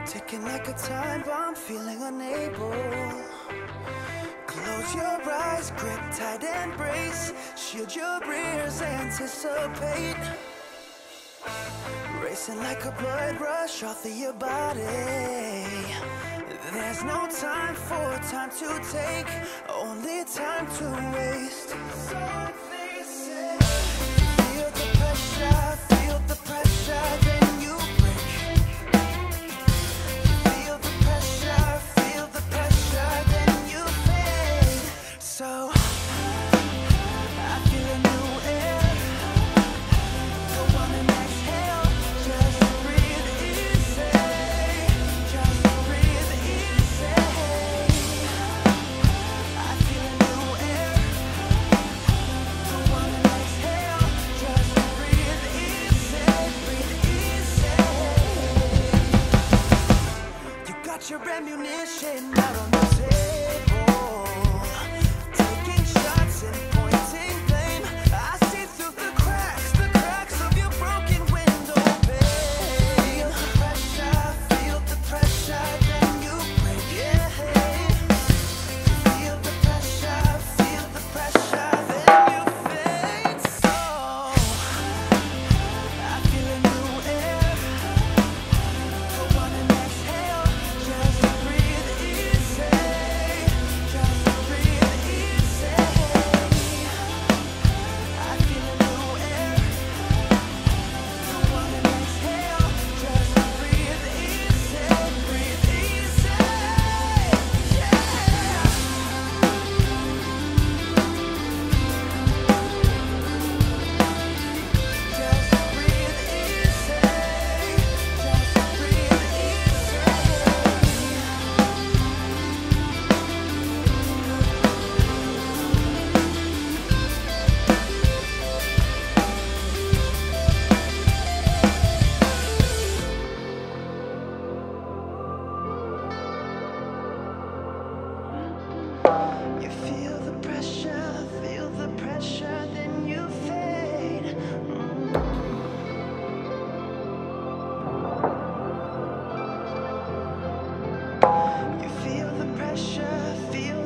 Ticking like a time bomb, feeling unable. Close your eyes, grip tight and brace. Shield your ears, anticipate. Racing like a blood rush all through your body. There's no time for time to take, only time to waste. So they say, feel the pressure, then you break. Feel the pressure, then you fade. So I feel a new air. Go on and exhale, just breathe easy. Just breathe easy. I feel a new air. Go on and exhale, just breathe easy. Breathe easy. You got your ammunition out on the table, taking shots and pointing blame. I see through the cracks of your broken window pane. Feel the pressure, then you break. Yeah. Feel the pressure, then you fade. So I feel a new air. Go on and exhale, just breathe easy. Just breathe easy. I feel a new air. Go on and exhale, just breathe easy. Breathe easy. Yeah. Just breathe easy. Just breathe easy. You feel the pressure, then you fade. You feel the pressure,